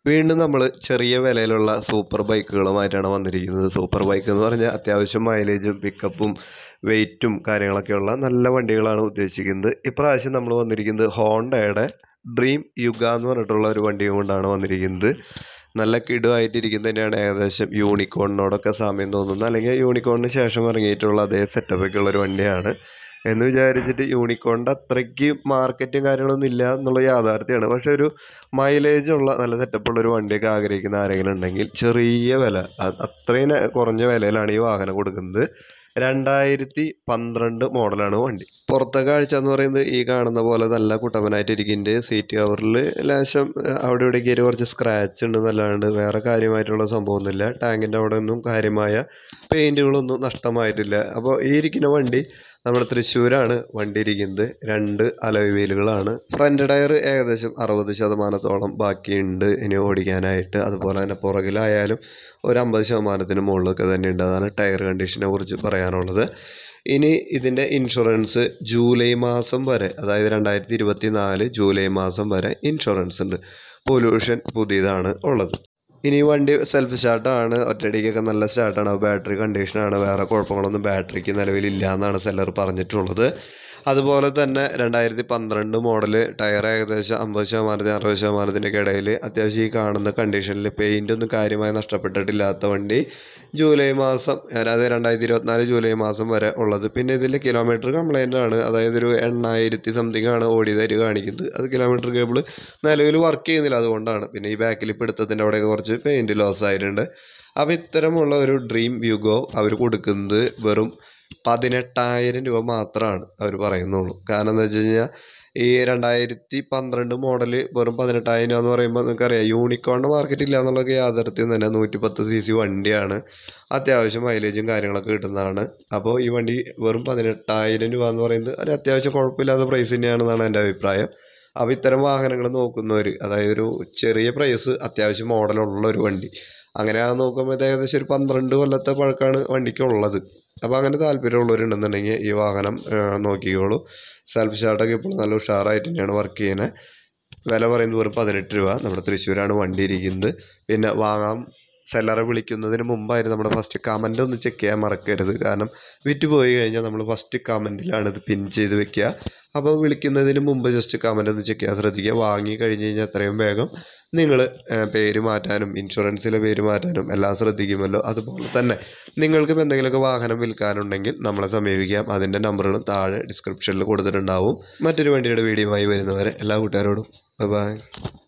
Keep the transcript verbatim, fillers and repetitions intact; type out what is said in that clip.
വീണ്ടും നമ്മൾ ചെറിയ വിലയിലുള്ള സൂപ്പർ ബൈക്കുകളുമായിട്ടാണ് വന്നിരിക്കുന്നത്. സൂപ്പർ ബൈക്ക് എന്ന് പറഞ്ഞാൽ അത്യാവശ്യം മൈലേജും പിക്കപ്പും വെയിറ്റും കാര്യങ്ങളൊക്കെയുള്ള നല്ല വണ്ടികളാണ് ഉദ്ദേശിക്കുന്നത്. ഇപ്രാവശ്യം നമ്മൾ വന്നിരിക്കുന്നത് ഹോണ്ടയുടെ ഡ്രീം യുഗ എന്ന് പറഞ്ഞിട്ടുള്ള ഒരു വണ്ടിയും കൊണ്ടാണ് വന്നിരിക്കുന്നത്. നല്ല കിടുവായിട്ടിരിക്കുന്നത് തന്നെയാണ്. ഏകദേശം യൂണിക്കോണിനോടൊക്കെ സാമ്യം തോന്നുന്നത്, അല്ലെങ്കിൽ യൂണിക്കോണിന് ശേഷം ഇറങ്ങിയിട്ടുള്ള അതേ സെറ്റപ്പൊക്കെ ഉള്ളൊരു വണ്ടിയാണ് എന്ന് വിചാരിച്ചിട്ട് യൂണിക്കോണിൻ്റെ അത്രയ്ക്ക് മാർക്കറ്റും കാര്യങ്ങളൊന്നും ഇല്ല എന്നുള്ള യാഥാർത്ഥ്യമാണ്. പക്ഷേ ഒരു മൈലേജുള്ള നല്ല സെറ്റപ്പുള്ളൊരു വണ്ടിയൊക്കെ ആഗ്രഹിക്കുന്ന ആരെങ്കിലും ഉണ്ടെങ്കിൽ ചെറിയ വില, അത്രയും കുറഞ്ഞ വിലയിലാണ് ഈ വാഹനം കൊടുക്കുന്നത്. രണ്ടായിരത്തി പന്ത്രണ്ട് മോഡലാണ് വണ്ടി. പുറത്തെ കാഴ്ച എന്ന് പറയുന്നത് ഈ കാണുന്ന പോലെ നല്ല കുട്ടപ്പനായിട്ടിരിക്കുന്നുണ്ട്. സീറ്റ് കവറിൽ ലേശം അവിടെ ഇവിടെ കയറി കുറച്ച് സ്ക്രാച്ച് ഉണ്ടെന്നല്ലാണ്ട് വേറെ കാര്യമായിട്ടുള്ള സംഭവമൊന്നുമില്ല. ടാങ്കിൻ്റെ അവിടെ ഒന്നും കാര്യമായ പെയിൻറ്റുകളൊന്നും നഷ്ടമായിട്ടില്ല. അപ്പോൾ ഈ ഇരിക്കുന്ന വണ്ടി നമ്മുടെ തൃശ്ശൂരാണ് വണ്ടി ഇരിക്കുന്നത്. രണ്ട് അലോയ് വീലുകളാണ്. ഫ്രണ്ട് ടയർ ഏകദേശം അറുപത് ശതമാനത്തോളം ബാക്കിയുണ്ട് ഇനി ഓടിക്കാനായിട്ട്. അതുപോലെ തന്നെ പുറകിലായാലും ഒരു അമ്പത് ശതമാനത്തിന് മുകളിലൊക്കെ തന്നെ ഉണ്ട്. അതാണ് ടയർ കണ്ടീഷനെ കുറിച്ച് പറയാനുള്ളത്. ഇനി ഇതിൻ്റെ ഇൻഷുറൻസ് ജൂലൈ മാസം വരെ, അതായത് രണ്ടായിരത്തി ഇരുപത്തി നാല് ജൂലൈ മാസം വരെ ഇൻഷുറൻസ് ഉണ്ട്. പൊല്യൂഷൻ പുതിയതാണ് ഉള്ളത്. ഇനി വണ്ടി സെൽഫ് സ്റ്റാർട്ടാണ്, ഒറ്റയടിക്കൊക്കെ നല്ല സ്റ്റാർട്ടാണ്. ബാറ്ററി കണ്ടീഷനാണ്, വേറെ കുഴപ്പങ്ങളൊന്നും ബാറ്ററിക്ക് നിലവിലില്ല എന്നാണ് സെല്ലർ പറഞ്ഞിട്ടുള്ളത്. അതുപോലെ തന്നെ രണ്ടായിരത്തി പന്ത്രണ്ട് മോഡൽ, ടയർ ഏകദേശം അമ്പത് ശതമാനത്തിന് അറുപത് ശതമാനത്തിൻ്റെയൊക്കെ ഇടയിൽ, അത്യാവശ്യം ഈ കാണുന്ന കണ്ടീഷനിൽ പെയിൻ്റ് ഒന്നും കാര്യമായി നഷ്ടപ്പെട്ടിട്ടില്ലാത്ത വണ്ടി ജൂലൈ മാസം, അതായത് രണ്ടായിരത്തി ഇരുപത്തിനാല് ജൂലൈ മാസം വരെ ഉള്ളത്. പിന്നെ ഇതിൽ കിലോമീറ്റർ കംപ്ലൈൻ്റ് ആണ്, അതായത് ഒരു എണ്ണായിരത്തി സംതിങ് ആണ് ഓടിയതായിട്ട് കാണിക്കുന്നത്. അത് കിലോമീറ്റർ കേബിൾ നിലവിൽ വർക്ക് ചെയ്യുന്നില്ല, അതുകൊണ്ടാണ്. പിന്നെ ഈ ബാക്കിൽ പിടുത്തത്തിൻ്റെ അവിടെയൊക്കെ കുറച്ച് പെയിൻറ്റ് ലോസ് ആയിട്ടുണ്ട്. അപ്പോൾ ഇത്തരമുള്ള ഒരു ഡ്രീം യുഗോ അവർ കൊടുക്കുന്നത് വെറും പതിനെട്ടായിരം രൂപ മാത്രമാണ് അവർ പറയുന്നുള്ളൂ. കാരണം എന്താ വെച്ച് കഴിഞ്ഞാൽ ഈ രണ്ടായിരത്തി പന്ത്രണ്ട് മോഡൽ വെറും പതിനെട്ടായിരം രൂപ എന്ന് പറയുമ്പോൾ നിങ്ങൾക്കറിയാം യൂണിക്കോണിൻ്റെ മാർക്കറ്റ് ഇല്ല എന്നുള്ളതൊക്കെ യാഥാർത്ഥ്യം തന്നെ. നൂറ്റി പത്ത് സി സി വണ്ടിയാണ്, അത്യാവശ്യം മൈലേജും കാര്യങ്ങളൊക്കെ കിട്ടുന്നതാണ്. അപ്പോൾ ഈ വണ്ടി വെറും പതിനെട്ടായിരം രൂപ എന്ന് പറയുന്നത് ഒരു അത്യാവശ്യം കുഴപ്പമില്ലാത്ത പ്രൈസ് തന്നെയാണെന്നാണ് എൻ്റെ അഭിപ്രായം. അപ്പോൾ ഇത്തരം വാഹനങ്ങൾ നോക്കുന്നവർ, അതായത് ഒരു ചെറിയ പ്രൈസ് അത്യാവശ്യം മോഡലുള്ള ഒരു വണ്ടി, അങ്ങനെ അത് നോക്കുമ്പോൾ ഏകദേശം ഒരു പന്ത്രണ്ട് കൊല്ലത്തെ പഴക്കമാണ് വണ്ടിക്കുള്ളത്. അപ്പോൾ അങ്ങനെ താല്പര്യമുള്ളവരുണ്ടെന്നുണ്ടെങ്കിൽ ഈ വാഹനം നോക്കിക്കോളൂ. സെൽഫ് സ്റ്റാർട്ടൊക്കെ ഇപ്പോൾ നല്ല ഉഷാറായിട്ട് തന്നെയാണ് വർക്ക് ചെയ്യുന്നത്. വില പറയുന്നത് വെറും പതിനെട്ട് രൂപ. നമ്മുടെ തൃശ്ശൂരാണ് വണ്ടി ഇരിക്കുന്നത്. പിന്നെ വാങ്ങാം സെല്ലറെ വിളിക്കുന്നതിന് മുമ്പായിട്ട് നമ്മുടെ ഫസ്റ്റ് കമൻ്റ് ഒന്ന് ചെക്ക് ചെയ്യാൻ മറക്കരുത്. കാരണം വിറ്റ് പോയി കഴിഞ്ഞാൽ നമ്മൾ ഫസ്റ്റ് കമൻറ്റിലാണ് ഇത് പിൻ ചെയ്ത് വെക്കുക. അപ്പോൾ വിളിക്കുന്നതിന് മുമ്പ് ജസ്റ്റ് കമൻ്റ് ഒന്ന് ചെക്ക് ചെയ്യാൻ ശ്രദ്ധിക്കുക. വാങ്ങി കഴിഞ്ഞ് കഴിഞ്ഞാൽ എത്രയും വേഗം നിങ്ങൾ പേര് മാറ്റാനും ഇൻഷുറൻസിലെ പേര് മാറ്റാനും എല്ലാം ശ്രദ്ധിക്കുമല്ലോ. അതുപോലെ തന്നെ നിങ്ങൾക്കും എന്തെങ്കിലുമൊക്കെ വാഹനം വിൽക്കാനുണ്ടെങ്കിൽ നമ്മളെ സമീപിക്കാം. അതിൻ്റെ നമ്പറുകളും താഴെ ഡിസ്ക്രിപ്ഷനിൽ കൊടുത്തിട്ടുണ്ടാവും. മറ്റൊരു വണ്ടിയുടെ വീഡിയോയുമായി വരുന്നവരെ എല്ലാ കൂട്ടുകാരോടും ബൈ ബൈ.